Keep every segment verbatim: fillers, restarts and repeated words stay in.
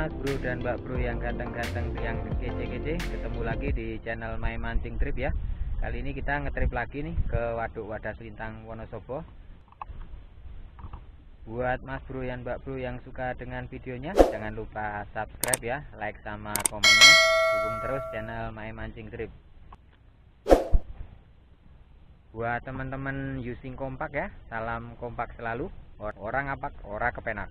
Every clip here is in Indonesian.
Mas Bro dan Mbak Bro yang ganteng-ganteng, yang kece-kece, ketemu lagi di channel My Mancing Trip ya. Kali ini kita ngetrip lagi nih ke Waduk Wadas Lintang Wonosobo. Buat Mas Bro dan Mbak Bro yang suka dengan videonya, jangan lupa subscribe ya, like sama komennya, dukung terus channel My Mancing Trip. Buat teman-teman using kompak ya, salam kompak selalu. Orang apak, ora kepenak.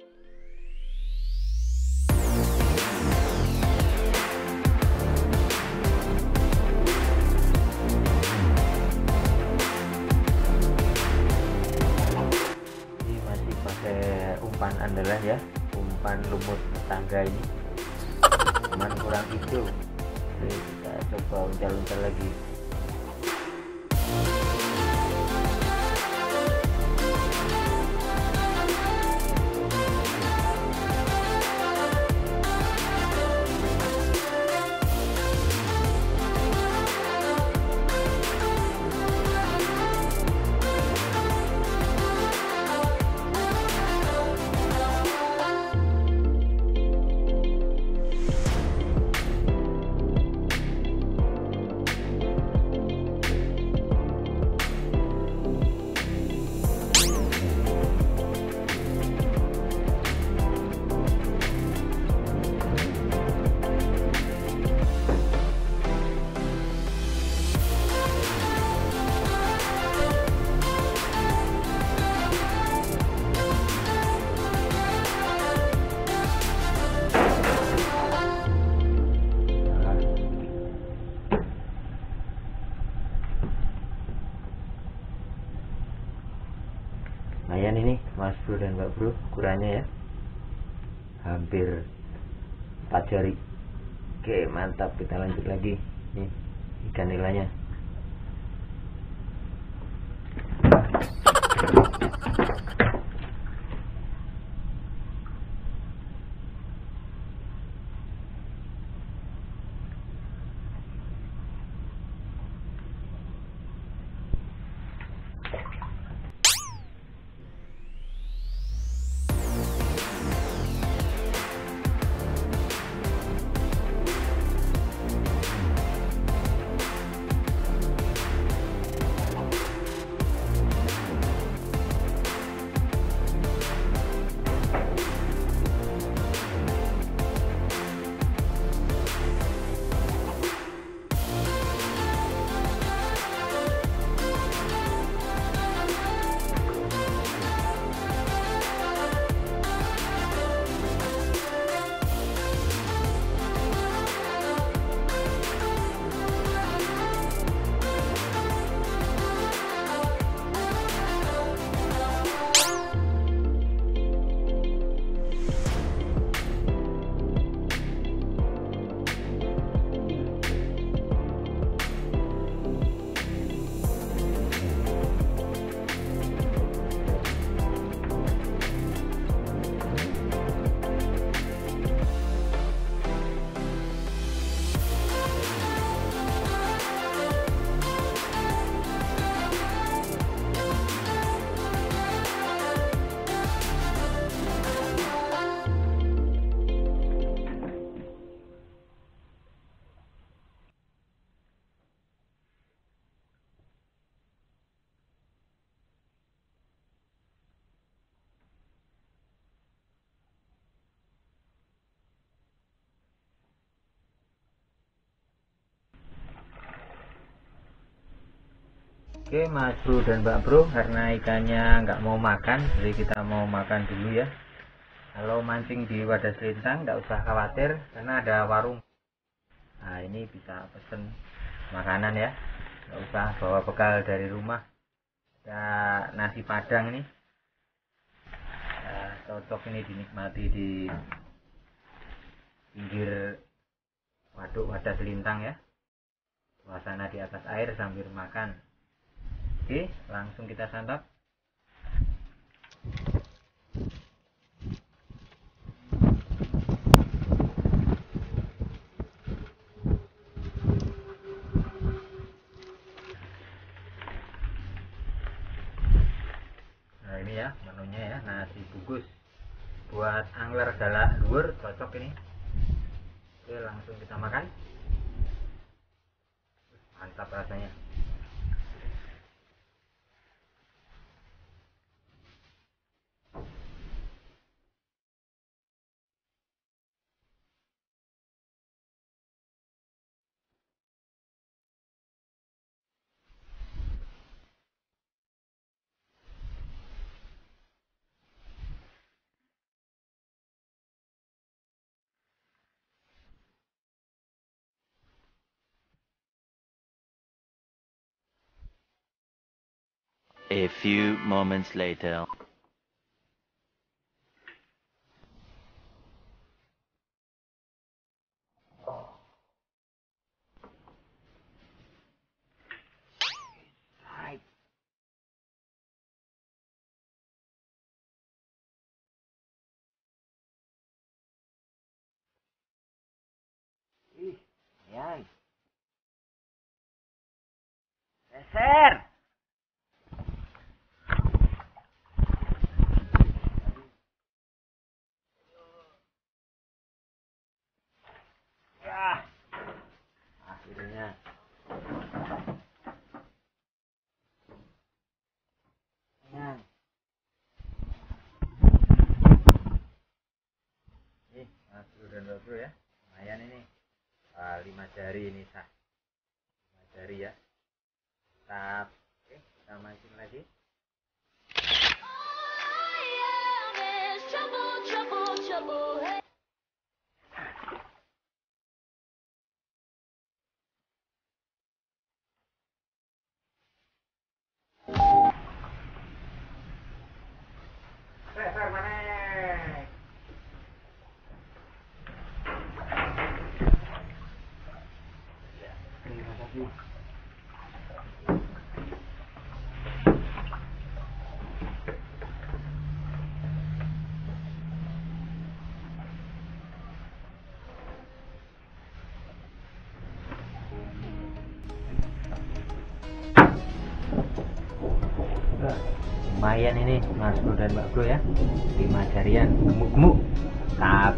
Pakai umpan andalan ya, umpan lumut tangga ini, cuman kurang hijau. Oke, kita coba uncal-uncal lagi. Lumayan ini Mas Bro dan Mbak Bro, ukurannya ya hampir empat jari. Oke, mantap, kita lanjut lagi nih ikan nilainya. Oke Mas Bro dan Mbak Bro, karena ikannya nggak mau makan, jadi kita mau makan dulu ya. Kalau mancing di Wadas Lintang nggak usah khawatir, karena ada warung. Nah ini bisa pesen makanan ya, nggak usah bawa bekal dari rumah. Ada nasi padang nih, ya, cocok ini dinikmati di pinggir Waduk Wadas Lintang ya. Suasana di atas air sambil makan. Oke, langsung kita santap. Nah ini ya menunya ya, nasi bungkus buat angler galak luar cocok ini. Oke, langsung kita makan. Mantap rasanya. A few moments later. Ih, lumayan. Geser. Ya, akhirnya. Nah. Nih, Mas Bro dan Mbak Bro ya. Lumayan ini. Ah, lima jari ini sah. Lima jari ya. Tap. Oke, kita mancing lagi. Geser mana? Ya, terima kasih. Lumayan ini Mas Bro dan Mbak Bro ya, lima jarian gemuk-gemuk. Tap.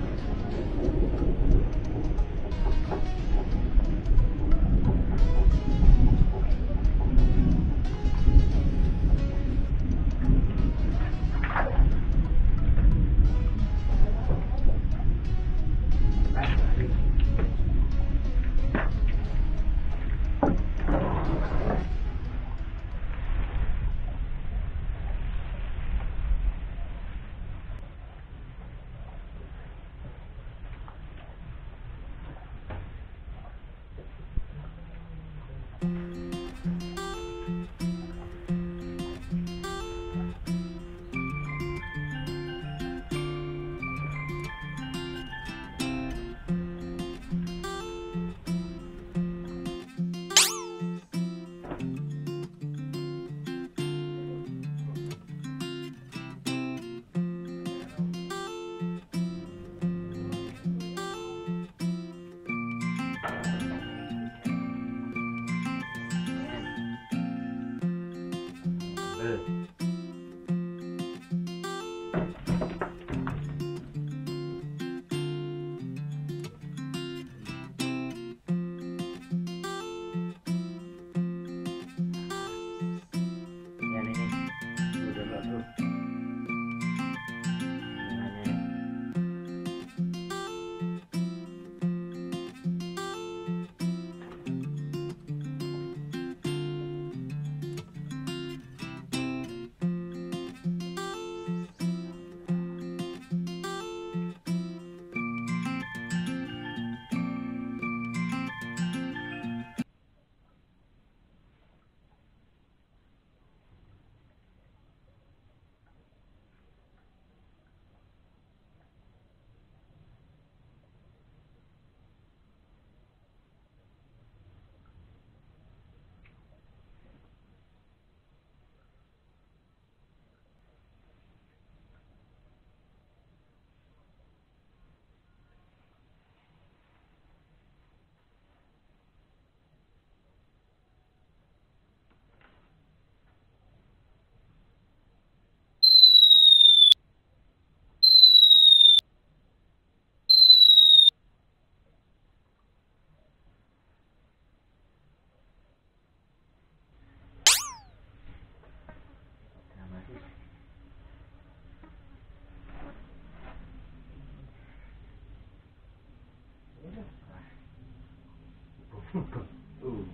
Uh.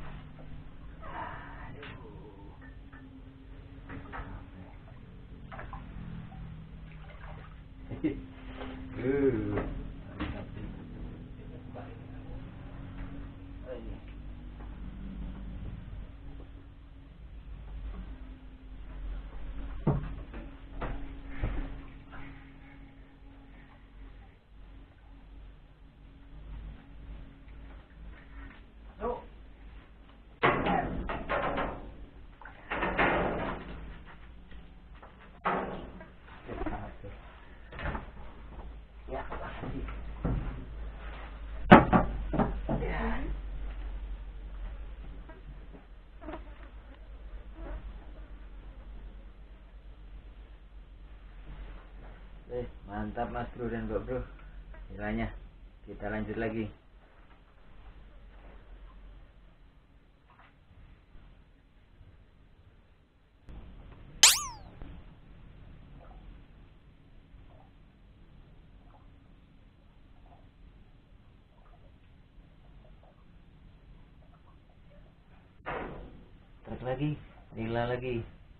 Uh. Eh, mantap Mas Bro dan Mbak Bro. Nilainya kita lanjut lagi. Trek lagi, nila lagi.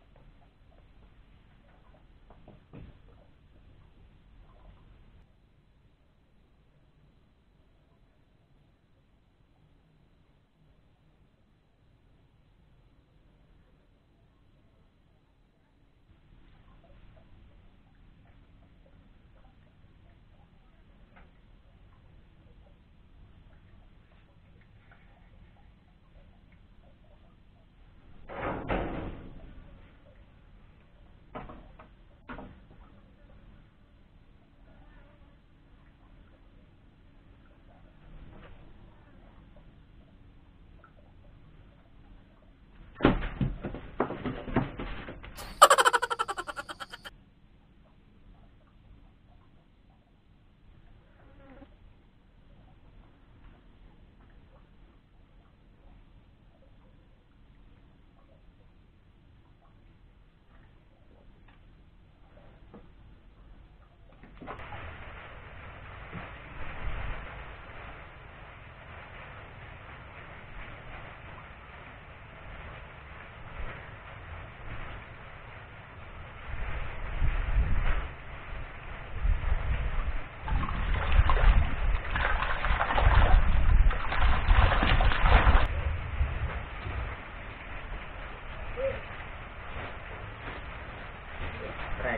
Trek.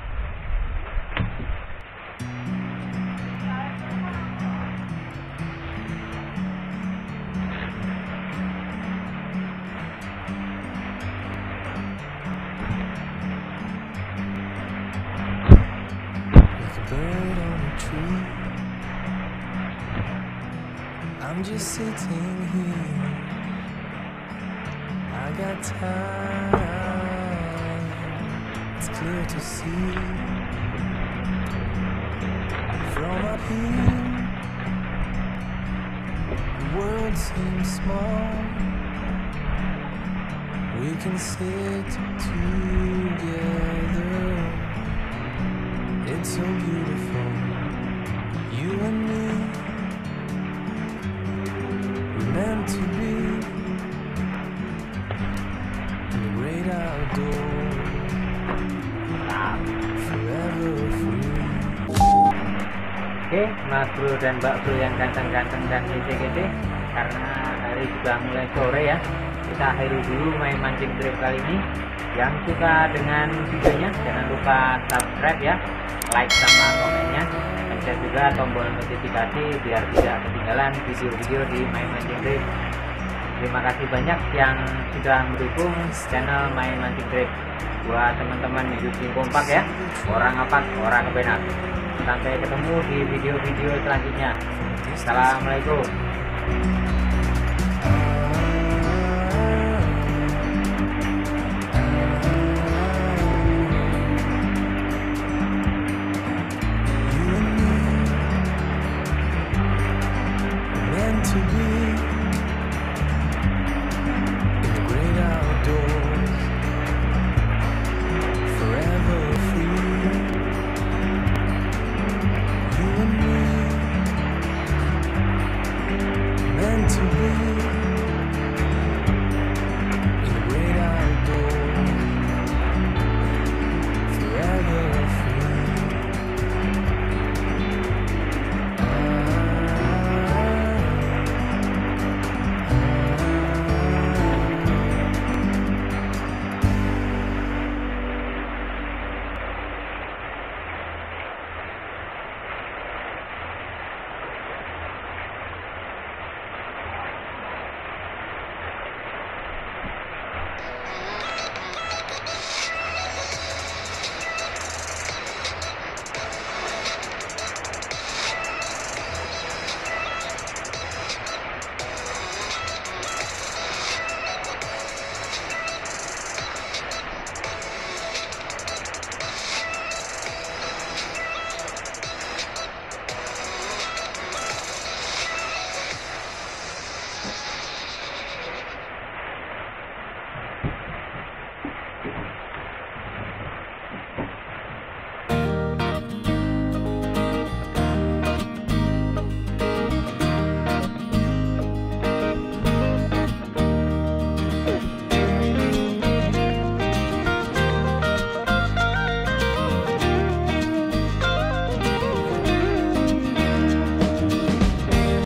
Bird on a tree. I'm just sitting here. I got time. It's clear to see. From up here, the world seems small. We can sit together. It's so beautiful, you and me, we're meant to be in the great outdoors, forever free. Oke, Mas Bro dan Mbak Bro yang ganteng-ganteng dan kece-kece, karena hari sudah mulai sore ya, kita akhiri dulu main mancing trip kali ini. Yang suka dengan videonya jangan lupa subscribe ya, like sama komennya, pencet juga tombol notifikasi biar tidak ketinggalan video-video di Main Mancing Trip. Terima kasih banyak yang sudah mendukung channel Main Mancing Trip. Buat teman-teman hidup sing kompak ya, orang apa orang kebenar. Sampai ketemu di video-video selanjutnya. Assalamualaikum.